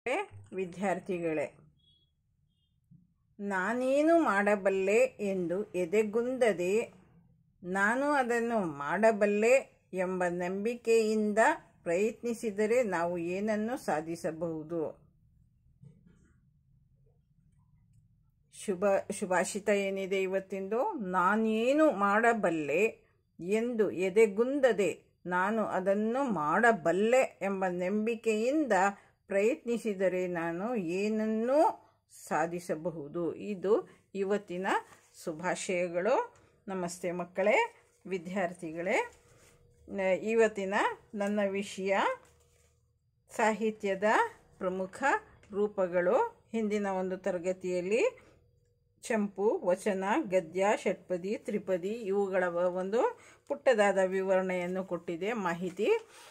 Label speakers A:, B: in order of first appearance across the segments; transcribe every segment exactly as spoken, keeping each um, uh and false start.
A: ವಿದ್ಯಾರ್ಥಿಗಳೇ, ನಾನೇನು ಮಾಡಬಲ್ಲೆ ಎಂದು ಎದೆಗುಂದದೆ ನಾನು ಅದನ್ನು ಮಾಡಬಲ್ಲೆ ಎಂಬ ನಂಬಿಕೆಯಿಂದ ಪ್ರಯತ್ನಿಸಿದರೆ ನಾವು ಏನನ್ನು ಸಾಧಿಸಬಹುದು. ಶುಭ ಶುಭಾಷಿತ ಏನಿದೆ ಇವತ್ತಿಂದು? ನಾನೇನು ಮಾಡಬಲ್ಲೆ ಎಂದು ಎದೆಗುಂದದೆ ನಾನು ಅದನ್ನು ಮಾಡಬಲ್ಲೆ ಎಂಬ ನಂಬಿಕೆಯಿಂದ ಪ್ರಯತ್ನಿಸಿದರೆ ನಾನು ಏನನ್ನೂ ಸಾಧಿಸಬಹುದು. ಇದು ಇವತ್ತಿನ ಶುಭಾಶಯಗಳು. ನಮಸ್ತೆ ಮಕ್ಕಳೇ, ವಿದ್ಯಾರ್ಥಿಗಳೇ. ಇವತ್ತಿನ ನನ್ನ ವಿಷಯ ಸಾಹಿತ್ಯದ ಪ್ರಮುಖ ರೂಪಗಳು. ಹಿಂದಿನ ಒಂದು ತರಗತಿಯಲ್ಲಿ ಚಂಪು, ವಚನ, ಗದ್ಯ, ಷಟ್ಪದಿ, ತ್ರಿಪದಿ ಇವುಗಳ ಒಂದು ಪುಟ್ಟದಾದ ವಿವರಣೆಯನ್ನು ಕೊಟ್ಟಿದೆ ಮಾಹಿತಿ.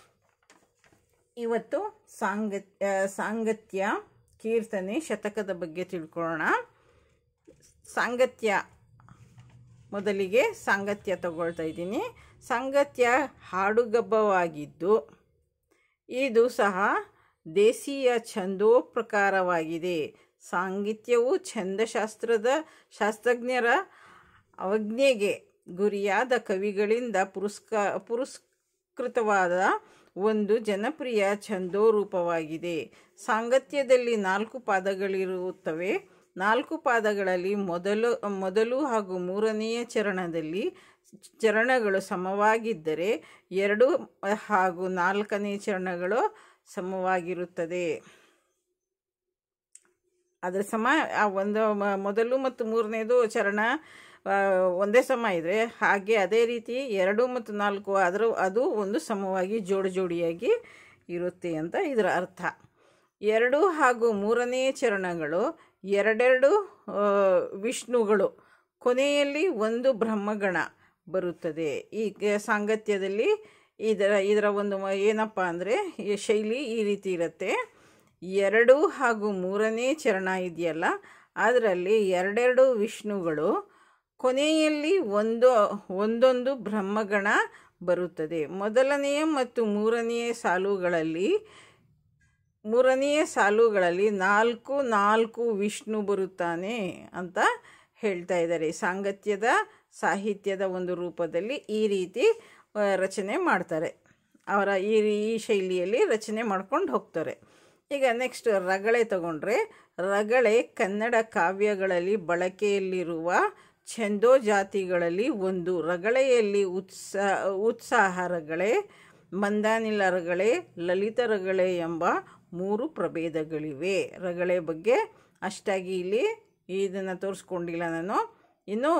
A: ಇವತ್ತು ಸಾಂಗತ್ಯ ಸಾಂಗತ್ಯ ಕೀರ್ತನೆ, ಶತಕದ ಬಗ್ಗೆ ತಿಳ್ಕೊಳ್ಳೋಣ. ಸಾಂಗತ್ಯ ಮೊದಲಿಗೆ ಸಾಂಗತ್ಯ ತಗೊಳ್ತಾ ಇದ್ದೀನಿ. ಸಾಂಗತ್ಯ ಹಾಡುಗಬ್ಬವಾಗಿದ್ದು ಇದು ಸಹ ದೇಶೀಯ ಛಂದೋಪ್ರಕಾರವಾಗಿದೆ. ಸಾಂಗಿತ್ಯವು ಛಂದಶಾಸ್ತ್ರದ ಶಾಸ್ತ್ರಜ್ಞರ ಅವಜ್ಞೆಗೆ ಗುರಿಯಾದ ಕವಿಗಳಿಂದ ಪುರಸ್ಕ ಪುರಸ್ಕೃತವಾದ ಒಂದು ಜನಪ್ರಿಯ ಛಂದೋರೂಪವಾಗಿದೆ. ಸಾಂಗತ್ಯದಲ್ಲಿ ನಾಲ್ಕು ಪಾದಗಳಿರುತ್ತವೆ. ನಾಲ್ಕು ಪಾದಗಳಲ್ಲಿ ಮೊದಲು ಮೊದಲು ಹಾಗೂ ಮೂರನೆಯ ಚರಣದಲ್ಲಿ ಚರಣಗಳು ಸಮವಾಗಿದ್ದರೆ ಎರಡು ಹಾಗೂ ನಾಲ್ಕನೇ ಚರಣಗಳು ಸಮವಾಗಿರುತ್ತದೆ. ಅದರ ಸಮ ಒಂದು ಮೊದಲು ಮತ್ತು ಮೂರನೇದು ಚರಣ ಒಂದೇ ಸಮ ಇದ್ದರೆ, ಹಾಗೆ ಅದೇ ರೀತಿ ಎರಡು ಮತ್ತು ನಾಲ್ಕು ಅದರ ಅದು ಒಂದು ಸಮವಾಗಿ ಜೋಡಿ ಜೋಡಿಯಾಗಿ ಇರುತ್ತೆ ಅಂತ ಇದರ ಅರ್ಥ. ಎರಡು ಹಾಗೂ ಮೂರನೇ ಚರಣಗಳು ಎರಡೆರಡು ವಿಷ್ಣುಗಳು, ಕೊನೆಯಲ್ಲಿ ಒಂದು ಬ್ರಹ್ಮಗಣ ಬರುತ್ತದೆ. ಈ ಸಾಂಗತ್ಯದಲ್ಲಿ ಇದರ ಇದರ ಒಂದು ಏನಪ್ಪ ಅಂದರೆ ಈ ಶೈಲಿ ಈ ರೀತಿ ಇರುತ್ತೆ. ಎರಡು ಹಾಗೂ ಮೂರನೇ ಚರಣ ಇದೆಯಲ್ಲ, ಅದರಲ್ಲಿ ಎರಡೆರಡು ವಿಷ್ಣುಗಳು, ಕೊನೆಯಲ್ಲಿ ಒಂದು ಒಂದೊಂದು ಬ್ರಹ್ಮಗಣ ಬರುತ್ತದೆ. ಮೊದಲನೆಯ ಮತ್ತು ಮೂರನೆಯ ಸಾಲುಗಳಲ್ಲಿ ಮೂರನೆಯ ಸಾಲುಗಳಲ್ಲಿ ನಾಲ್ಕು ನಾಲ್ಕು ವಿಷ್ಣು ಬರುತ್ತಾನೆ ಅಂತ ಹೇಳ್ತಾ ಇದ್ದಾರೆ. ಸಾಂಗತ್ಯದ ಸಾಹಿತ್ಯದ ಒಂದು ರೂಪದಲ್ಲಿ ಈ ರೀತಿ ರಚನೆ ಮಾಡ್ತಾರೆ. ಅವರ ಈ ಈ ಶೈಲಿಯಲ್ಲಿ ರಚನೆ ಮಾಡ್ಕೊಂಡು ಹೋಗ್ತಾರೆ. ಈಗ ನೆಕ್ಸ್ಟ್ ರಗಳೆ ತಗೊಂಡ್ರೆ, ರಗಳೆ ಕನ್ನಡ ಕಾವ್ಯಗಳಲ್ಲಿ ಬಳಕೆಯಲ್ಲಿರುವ ಛಂದೋ ಜಾತಿಗಳಲ್ಲಿ ಒಂದು. ರಗಳೆಯಲ್ಲಿ ಉತ್ಸಾ ಉತ್ಸಾಹ ರಗಳೆ, ಮಂದಾನಿಲ ರಗಳೆ, ಲಲಿತ ರಗಳೆ ಎಂಬ ಮೂರು ಪ್ರಭೇದಗಳಿವೆ. ರಗಳೆ ಬಗ್ಗೆ ಅಷ್ಟಾಗಿ ಇಲ್ಲಿ ಇದನ್ನು ತೋರಿಸ್ಕೊಂಡಿಲ್ಲ ನಾನು. ಇನ್ನು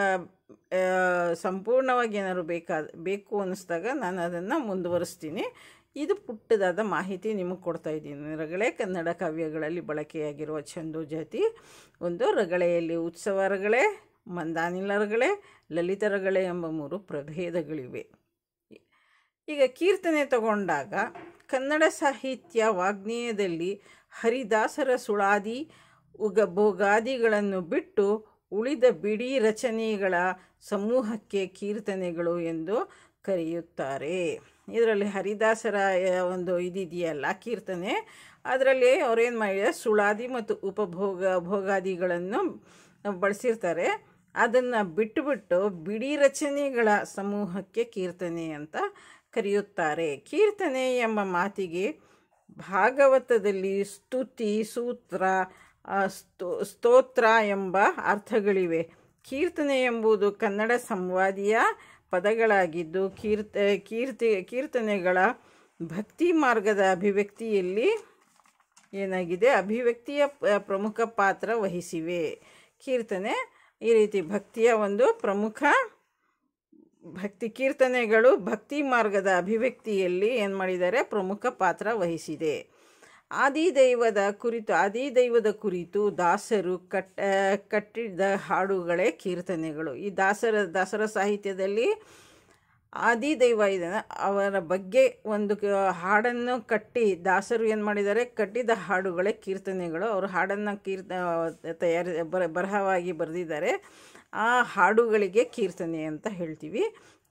A: ಸಂಪೂರ್ಣವಾಗಿ ಏನಾದ್ರು ಬೇಕಾದ ಬೇಕು ಅನ್ನಿಸ್ದಾಗ ನಾನು ಅದನ್ನು ಮುಂದುವರಿಸ್ತೀನಿ. ಇದು ಪುಟ್ಟದಾದ ಮಾಹಿತಿ ನಿಮಗೆ ಕೊಡ್ತಾ ಇದ್ದೀನಿ. ರಗಳೆ ಕನ್ನಡ ಕಾವ್ಯಗಳಲ್ಲಿ ಬಳಕೆಯಾಗಿರುವ ಛಂದೋ ಜಾತಿ ಒಂದು. ರಗಳೆಯಲ್ಲಿ ಉತ್ಸವ ರಗಳೆ, ಮಂದಾನಿಲ ರಗಳೆ, ಲಲಿತ ರಗಳೆ ಎಂಬ ಮೂರು ಪ್ರಭೇದಗಳಿವೆ. ಈಗ ಕೀರ್ತನೆ ತಗೊಂಡಾಗ ಕನ್ನಡ ಸಾಹಿತ್ಯ ವಾಗ್ನೇಯದಲ್ಲಿ ಹರಿದಾಸರ ಸುಳಾದಿ ಉಗ ಭೋಗಾದಿಗಳನ್ನು ಬಿಟ್ಟು ಉಳಿದ ಬಿಡಿ ರಚನೆಗಳ ಸಮೂಹಕ್ಕೆ ಕೀರ್ತನೆಗಳು ಎಂದು ಕರೆಯುತ್ತಾರೆ. ಇದರಲ್ಲಿ ಹರಿದಾಸರ ಒಂದು ಇದಿದೆಯಲ್ಲ ಕೀರ್ತನೆ, ಅದರಲ್ಲಿ ಅವರೇನು ಮಾಡಿದ್ದಾರೆ, ಸುಳಾದಿ ಮತ್ತು ಉಪಭೋಗ ಭೋಗಾದಿಗಳನ್ನು ಬಳಸಿರ್ತಾರೆ. ಅದನ್ನು ಬಿಟ್ಟುಬಿಟ್ಟು ಬಿಡಿ ರಚನೆಗಳ ಸಮೂಹಕ್ಕೆ ಕೀರ್ತನೆ ಅಂತ ಕರೆಯುತ್ತಾರೆ. ಕೀರ್ತನೆ ಎಂಬ ಮಾತಿಗೆ ಭಾಗವತದಲ್ಲಿ ಸ್ತುತಿ, ಸೂತ್ರ, ಸ್ತೋ ಸ್ತೋತ್ರ ಎಂಬ ಅರ್ಥಗಳಿವೆ. ಕೀರ್ತನೆ ಎಂಬುದು ಕನ್ನಡ ಸಂವಾದಿಯ ಪದಗಳಾಗಿದ್ದು ಕೀರ್ತ ಕೀರ್ತಿ ಕೀರ್ತನೆಗಳ ಭಕ್ತಿ ಮಾರ್ಗದ ಅಭಿವ್ಯಕ್ತಿಯಲ್ಲಿ ಏನಾಗಿದೆ, ಅಭಿವ್ಯಕ್ತಿಯ ಪ್ರಮುಖ ಪಾತ್ರ ವಹಿಸಿವೆ. ಕೀರ್ತನೆ ಈ ರೀತಿ ಭಕ್ತಿಯ ಒಂದು ಪ್ರಮುಖ ಭಕ್ತಿ ಕೀರ್ತನೆಗಳು ಭಕ್ತಿ ಮಾರ್ಗದ ಅಭಿವ್ಯಕ್ತಿಯಲ್ಲಿ ಏನು ಮಾಡಿದ್ದಾರೆ, ಪ್ರಮುಖ ಪಾತ್ರ ವಹಿಸಿದೆ. ಆದಿದೈವದ ಕುರಿತು ಆದಿದೈವದ ಕುರಿತು ದಾಸರು ಕಟ್ಟ ಕಟ್ಟಿದ ಹಾಡುಗಳೇ ಕೀರ್ತನೆಗಳು. ಈ ದಾಸರ ದಾಸರ ಸಾಹಿತ್ಯದಲ್ಲಿ ಆದಿದೈವ ಇದನ್ನು ಅವರ ಬಗ್ಗೆ ಒಂದು ಹಾಡನ್ನು ಕಟ್ಟಿ ದಾಸರು ಏನು ಮಾಡಿದ್ದಾರೆ, ಕಟ್ಟಿದ ಹಾಡುಗಳೇ ಕೀರ್ತನೆಗಳು. ಅವರು ಹಾಡನ್ನು ಕೀರ್ತ ತಯಾರಿ ಬರ ಬರಹವಾಗಿ ಬರೆದಿದ್ದಾರೆ. ಆ ಹಾಡುಗಳಿಗೆ ಕೀರ್ತನೆ ಅಂತ ಹೇಳ್ತೀವಿ.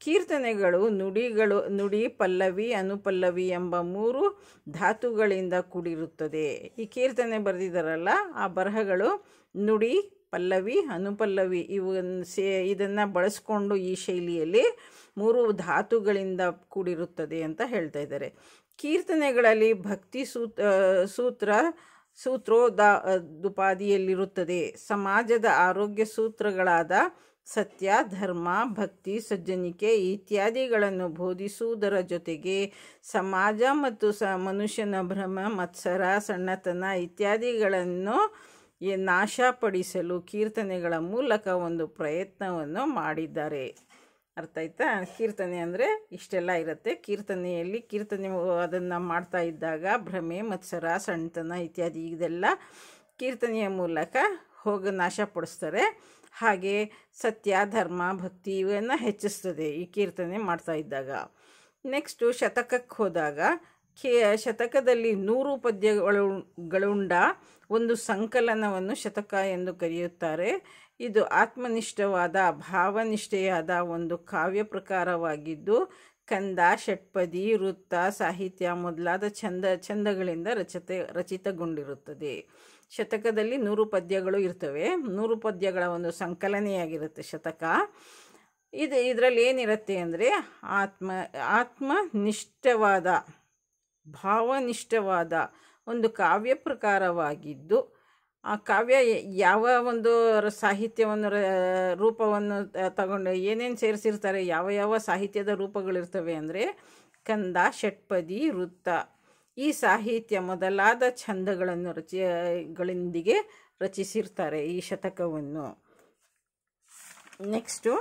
A: ಕೀರ್ತನೆಗಳು ನುಡಿಗಳು ನುಡಿ ಪಲ್ಲವಿ ಅನುಪಲ್ಲವಿ ಎಂಬ ಮೂರು ಧಾತುಗಳಿಂದ ಕೂಡಿರುತ್ತದೆ. ಈ ಕೀರ್ತನೆ ಬರೆದಿದ್ದಾರಲ್ಲ ಆ ಬರಹಗಳು ನುಡಿ ಪಲ್ಲವಿ ಅನುಪಲ್ಲವಿ ಇವನ್ನ ಸೇ ಇದನ್ನು ಬಳಸ್ಕೊಂಡು ಈ ಶೈಲಿಯಲ್ಲಿ ಮೂರು ಧಾತುಗಳಿಂದ ಕೂಡಿರುತ್ತದೆ ಅಂತ ಹೇಳ್ತಾ ಇದ್ದಾರೆ. ಕೀರ್ತನೆಗಳಲ್ಲಿ ಭಕ್ತಿ ಸೂತ್ ಸೂತ್ರ ಸೂತ್ರೋದಾ ದುಪಾದಿಯಲ್ಲಿರುತ್ತದೆ. ಸಮಾಜದ ಆರೋಗ್ಯ ಸೂತ್ರಗಳಾದ ಸತ್ಯ, ಧರ್ಮ, ಭಕ್ತಿ, ಸಜ್ಜನಿಕೆ ಇತ್ಯಾದಿಗಳನ್ನು ಬೋಧಿಸುವುದರ ಜೊತೆಗೆ ಸಮಾಜ ಮತ್ತು ಸ ಮನುಷ್ಯನ ಭ್ರಮ, ಮತ್ಸರ, ಸಣ್ಣತನ ಇತ್ಯಾದಿಗಳನ್ನು ನಾಶಪಡಿಸಲು ಕೀರ್ತನೆಗಳ ಮೂಲಕ ಒಂದು ಪ್ರಯತ್ನವನ್ನು ಮಾಡಿದ್ದಾರೆ. ಅರ್ಥ ಆಯ್ತಾ? ಕೀರ್ತನೆ ಅಂದರೆ ಇಷ್ಟೆಲ್ಲ ಇರುತ್ತೆ. ಕೀರ್ತನೆಯಲ್ಲಿ ಕೀರ್ತನೆ ಅದನ್ನು ಮಾಡ್ತಾ ಇದ್ದಾಗ ಭ್ರಮೆ, ಮತ್ಸರ, ಸಣ್ಣತನ ಇತ್ಯಾದಿ ಇದೆಲ್ಲ ಕೀರ್ತನೆಯ ಮೂಲಕ ಹೋಗಿ ನಾಶಪಡಿಸ್ತಾರೆ. ಹಾಗೆ ಸತ್ಯ, ಧರ್ಮ, ಭಕ್ತಿ ಇವನ್ನು ಹೆಚ್ಚಿಸ್ತದೆ ಈ ಕೀರ್ತನೆ ಮಾಡ್ತಾ ಇದ್ದಾಗ. ನೆಕ್ಸ್ಟು ಶತಕಕ್ಕೆ ಹೋದಾಗ ಕೇ ಶತಕದಲ್ಲಿ ನೂರು ಪದ್ಯಗಳುಂಡ ಒಂದು ಸಂಕಲನವನ್ನು ಶತಕ ಎಂದು ಕರೆಯುತ್ತಾರೆ. ಇದು ಆತ್ಮನಿಷ್ಠವಾದ ಭಾವನಿಷ್ಠೆಯಾದ ಒಂದು ಕಾವ್ಯ ಪ್ರಕಾರವಾಗಿದ್ದು ಕಂದ, ಷಟ್ಪದಿ, ವೃತ್ತ, ಸಾಹಿತ್ಯ ಮೊದಲಾದ ಛಂದ ಛಂದಗಳಿಂದ ರಚಿತ ರಚಿತಗೊಂಡಿರುತ್ತದೆ. ಶತಕದಲ್ಲಿ ನೂರು ಪದ್ಯಗಳು ಇರ್ತವೆ. ನೂರು ಪದ್ಯಗಳ ಒಂದು ಸಂಕಲನೆಯಾಗಿರುತ್ತೆ ಶತಕ. ಇದು ಇದರಲ್ಲಿ ಏನಿರುತ್ತೆ ಅಂದರೆ ಆತ್ಮ ಆತ್ಮನಿಷ್ಠವಾದ ಭಾವನಿಷ್ಠವಾದ ಒಂದು ಕಾವ್ಯ ಪ್ರಕಾರವಾಗಿದ್ದು ಆ ಕಾವ್ಯ ಯಾವ ಒಂದು ಸಾಹಿತ್ಯವನ್ನು ರೂಪವನ್ನು ತಗೊಂಡು ಏನೇನು ಸೇರಿಸಿರ್ತಾರೆ, ಯಾವ ಯಾವ ಸಾಹಿತ್ಯದ ರೂಪಗಳಿರ್ತವೆ ಅಂದರೆ ಕಂದ, ಷಟ್ಪದಿ, ವೃತ್ತ ಈ ಸಾಹಿತ್ಯ ಮೊದಲಾದ ಛಂದಗಳನ್ನು ರಚಿಗಳೊಂದಿಗೆ ರಚಿಸಿರ್ತಾರೆ ಈ ಶತಕವನ್ನು. ನೆಕ್ಸ್ಟು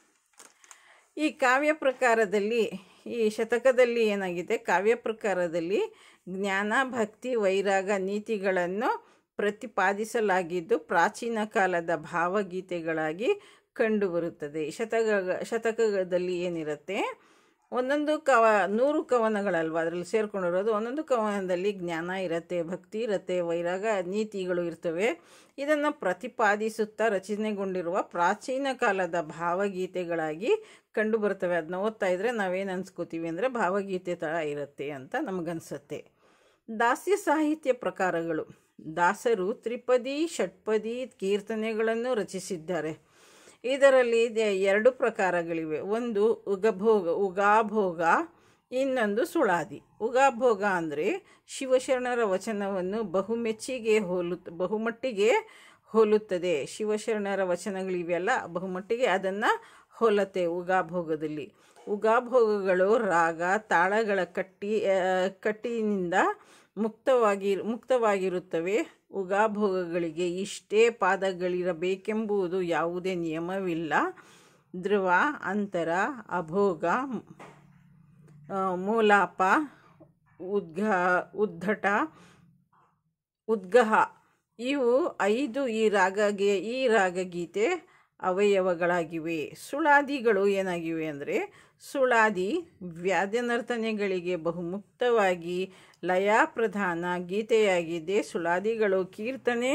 A: ಈ ಕಾವ್ಯ ಪ್ರಕಾರದಲ್ಲಿ ಈ ಶತಕದಲ್ಲಿ ಏನಾಗಿದೆ, ಕಾವ್ಯ ಪ್ರಕಾರದಲ್ಲಿ ಜ್ಞಾನ, ಭಕ್ತಿ, ವೈರಾಗ ನೀತಿಗಳನ್ನು ಪ್ರತಿಪಾದಿಸಲಾಗಿದ್ದು ಪ್ರಾಚೀನ ಕಾಲದ ಭಾವಗೀತೆಗಳಾಗಿ ಕಂಡುಬರುತ್ತದೆ. ಶತಕ ಶತಕದಲ್ಲಿ ಏನಿರುತ್ತೆ, ಒಂದೊಂದು ಕವ ನೂರು ಕವನಗಳಲ್ವ ಅದರಲ್ಲಿ ಸೇರ್ಕೊಂಡಿರೋದು. ಒಂದೊಂದು ಕವನದಲ್ಲಿ ಜ್ಞಾನ ಇರುತ್ತೆ, ಭಕ್ತಿ ಇರುತ್ತೆ, ವೈರಾಗ ನೀತಿಗಳು ಇರ್ತವೆ. ಇದನ್ನು ಪ್ರತಿಪಾದಿಸುತ್ತಾ ರಚನೆಗೊಂಡಿರುವ ಪ್ರಾಚೀನ ಕಾಲದ ಭಾವಗೀತೆಗಳಾಗಿ ಕಂಡುಬರ್ತವೆ. ಅದನ್ನ ಓದ್ತಾ ಇದ್ದರೆ ನಾವೇನು ಅನ್ಸ್ಕೋತೀವಿ ಅಂದರೆ ಭಾವಗೀತೆ ಥರ ಇರುತ್ತೆ ಅಂತ ನಮಗನ್ಸುತ್ತೆ. ದಾಸ್ಯ ಸಾಹಿತ್ಯ ಪ್ರಕಾರಗಳು. ದಾಸರು ತ್ರಿಪದಿ, ಷಟ್ಪದಿ ಕೀರ್ತನೆಗಳನ್ನು ರಚಿಸಿದ್ದಾರೆ. ಇದರಲ್ಲಿ ಎರಡು ಪ್ರಕಾರಗಳಿವೆ. ಒಂದು ಉಗಭೋಗ ಉಗಾಭೋಗ, ಇನ್ನೊಂದು ಸುಳಾದಿ. ಉಗಾಭೋಗ ಅಂದರೆ ಶಿವಶರಣರ ವಚನವನ್ನು ಬಹುಮೆಚ್ಚಿಗೆ ಹೋಲು ಬಹುಮಟ್ಟಿಗೆ ಹೋಲುತ್ತದೆ. ಶಿವಶರಣರ ವಚನಗಳಿವೆಯಲ್ಲ ಬಹುಮಟ್ಟಿಗೆ ಅದನ್ನು ಹೋಲುತ್ತೆ ಉಗಾಭೋಗದಲ್ಲಿ. ಉಗಾಭೋಗಗಳು ರಾಗ ತಾಳಗಳ ಕಟ್ಟಿ ಕಟ್ಟಿನಿಂದ ಮುಕ್ತವಾಗಿ ಮುಕ್ತವಾಗಿರುತ್ತವೆ. ಉಗಾಭೋಗಗಳಿಗೆ ಇಷ್ಟೇ ಪಾದಗಳಿರಬೇಕೆಂಬುದು ಯಾವುದೇ ನಿಯಮವಿಲ್ಲ. ಧ್ರುವ, ಅಂತರ, ಅಭೋಗ, ಮೂಲಾಪ, ಉದ್ಘ ಉದ್ಧಟ, ಉದ್ಗಹ ಇವು ಐದು ಈ ರಾಗಗೆ ಈ ರಾಗಗೀತೆ ಅವಯವಗಳಾಗಿವೆ. ಸುಳಾದಿಗಳು ಏನಾಗಿವೆ ಅಂದರೆ ಸುಳಾದಿ ವ್ಯಾದ್ಯನರ್ತನೆಗಳಿಗೆ ಬಹುಮುಕ್ತವಾಗಿ ಲಯ ಪ್ರಧಾನ ಗೀತೆಯಾಗಿದೆ. ಸುಳಾದಿಗಳು ಕೀರ್ತನೆ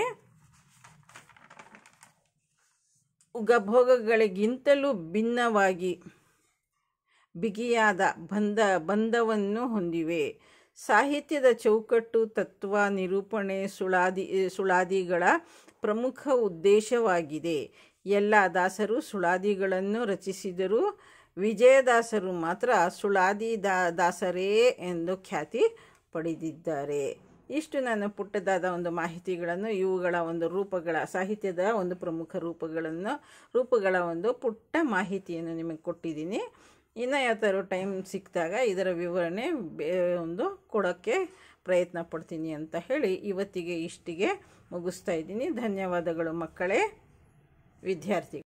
A: ಉಗಭೋಗಗಳಿಗಿಂತಲೂ ಭಿನ್ನವಾಗಿ ಬಿಗಿಯಾದ ಬಂಧ ಬಂಧವನ್ನು ಹೊಂದಿವೆ. ಸಾಹಿತ್ಯದ ಚೌಕಟ್ಟು, ತತ್ವ ನಿರೂಪಣೆ ಸುಳಾದಿ ಸುಳಾದಿಗಳ ಪ್ರಮುಖ ಉದ್ದೇಶವಾಗಿದೆ. ಎಲ್ಲ ದಾಸರು ಸುಳಾದಿಗಳನ್ನು ರಚಿಸಿದರೂ ವಿಜಯದಾಸರು ಮಾತ್ರ ಸುಳಾದಿ ದಾ ದಾಸರೇ ಎಂದು ಖ್ಯಾತಿ ಪಡೆದಿದ್ದಾರೆ. ಇಷ್ಟು ನನ್ನ ಪುಟ್ಟದಾದ ಒಂದು ಮಾಹಿತಿಗಳನ್ನು, ಇವುಗಳ ಒಂದು ರೂಪಗಳ ಸಾಹಿತ್ಯದ ಒಂದು ಪ್ರಮುಖ ರೂಪಗಳನ್ನು ರೂಪಗಳ ಒಂದು ಪುಟ್ಟ ಮಾಹಿತಿಯನ್ನು ನಿಮಗೆ ಕೊಟ್ಟಿದ್ದೀನಿ. ಇನ್ನು ಯಾವ್ದಾದ್ರು ಟೈಮ್ ಸಿಕ್ಕಿದಾಗ ಇದರ ವಿವರಣೆ ಒಂದು ಕೊಡೋಕ್ಕೆ ಪ್ರಯತ್ನ ಪಡ್ತೀನಿ ಅಂತ ಹೇಳಿ ಇವತ್ತಿಗೆ ಇಷ್ಟಿಗೆ ಮುಗಿಸ್ತಾ ಇದ್ದೀನಿ. ಧನ್ಯವಾದಗಳು ಮಕ್ಕಳೇ, ವಿದ್ಯಾರ್ಥಿ.